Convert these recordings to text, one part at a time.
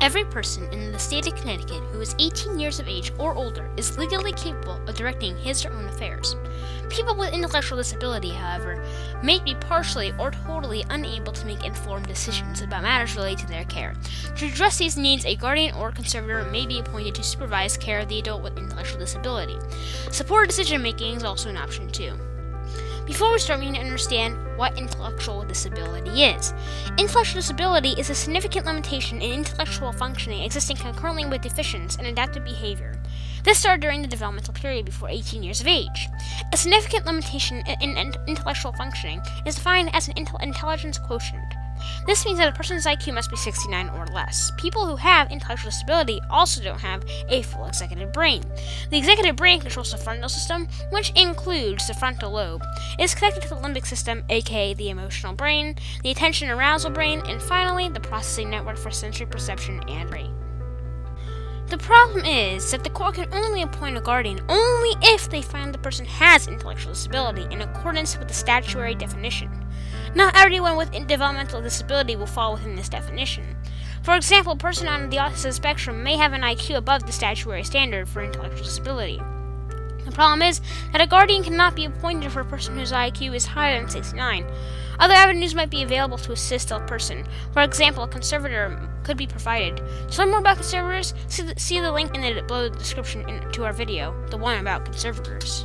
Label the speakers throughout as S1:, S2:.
S1: Every person in the state of Connecticut who is 18 years of age or older is legally capable of directing his or her own affairs. People with intellectual disability, however, may be partially or totally unable to make informed decisions about matters related to their care. To address these needs, a guardian or conservator may be appointed to supervise care of the adult with intellectual disability. Supported decision-making is also an option too. Before we start, we need to understand what intellectual disability is. Intellectual disability is a significant limitation in intellectual functioning existing concurrently with deficiency in adaptive behavior. This started during the developmental period before 18 years of age. A significant limitation in intellectual functioning is defined as an intelligence quotient. This means that a person's IQ must be 69 or less. People who have intellectual disability also don't have a full executive brain. The executive brain controls the frontal system, which includes the frontal lobe. It is connected to the limbic system, aka the emotional brain, the attention arousal brain, and finally, the processing network for sensory perception and brain. The problem is that the court can only appoint a guardian only if they find the person has intellectual disability in accordance with the statutory definition. Not everyone with developmental disability will fall within this definition. For example, a person on the autism spectrum may have an IQ above the statutory standard for intellectual disability. The problem is that a guardian cannot be appointed for a person whose IQ is higher than 69. Other avenues might be available to assist a person. For example, a conservator could be provided. To learn more about conservators, see the link in the below description to our video, the one about conservators.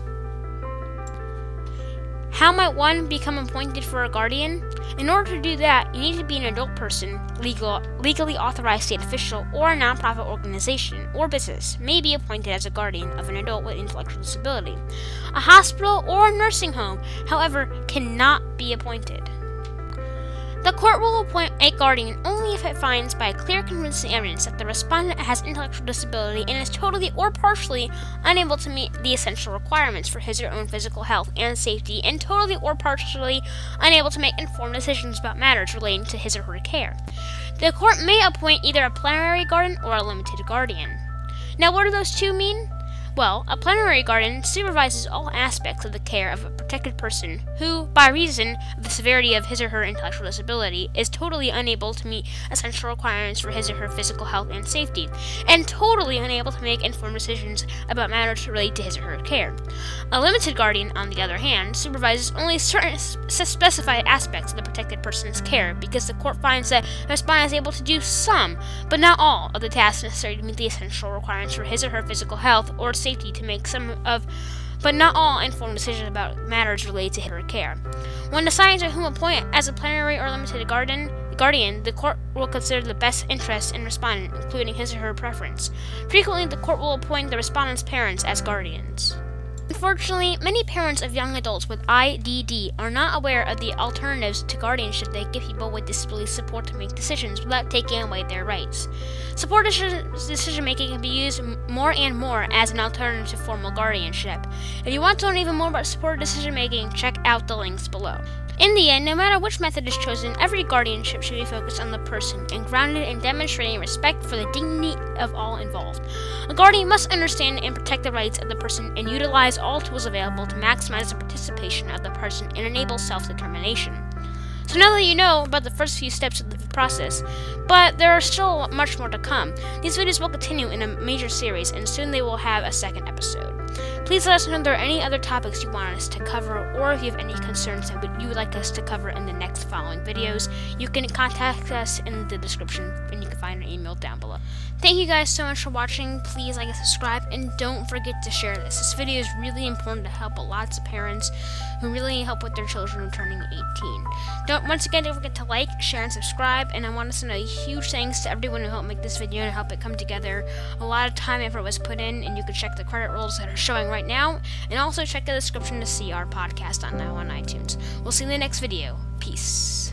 S1: How might one become appointed for a guardian? In order to do that, you need to be an adult person, legally authorized state official, or a nonprofit organization or business may be appointed as a guardian of an adult with intellectual disability. A hospital or a nursing home, however, cannot be appointed. The court will appoint a guardian only if it finds by clear convincing evidence that the respondent has intellectual disability and is totally or partially unable to meet the essential requirements for his or her own physical health and safety, and totally or partially unable to make informed decisions about matters relating to his or her care. The court may appoint either a plenary guardian or a limited guardian. Now, what do those two mean? Well, a plenary guardian supervises all aspects of the care of a protected person who, by reason of the severity of his or her intellectual disability, is totally unable to meet essential requirements for his or her physical health and safety, and totally unable to make informed decisions about matters related to his or her care. A limited guardian, on the other hand, supervises only certain specified aspects of the protected person's care, because the court finds that the respondent is able to do some, but not all, of the tasks necessary to meet the essential requirements for his or her physical health or safety to make some of, but not all, informed decisions about matters related to his or her care. When deciding to whom appoint as a plenary or limited guardian, the court will consider the best interests in respondent, including his or her preference. Frequently, the court will appoint the respondent's parents as guardians. Unfortunately, many parents of young adults with IDD are not aware of the alternatives to guardianship that give people with disability support to make decisions without taking away their rights. Supported decision-making can be used more and more as an alternative to formal guardianship. If you want to learn even more about supported decision-making, check out the links below. In the end, no matter which method is chosen, every guardianship should be focused on the person and grounded in demonstrating respect for the dignity of all involved. A guardian must understand and protect the rights of the person and utilize all tools available to maximize the participation of the person and enable self-determination. So now that you know about the first few steps of the process, but there are still much more to come. These videos will continue in a major series, and soon they will have a second episode. Please let us know if there are any other topics you want us to cover, or if you have any concerns that you would like us to cover in the next following videos. You can contact us in the description, and you can find our email down below. Thank you guys so much for watching. Please like and subscribe, and don't forget to share this. This video is really important to help lots of parents who really need help with their children turning 18. Once again, don't forget to like, share, and subscribe, and I want to send a huge thanks to everyone who helped make this video and help it come together. A lot of time and effort was put in, and you can check the credit rolls that are showing right now, and also check the description to see our podcast now on iTunes. We'll see you in the next video. Peace.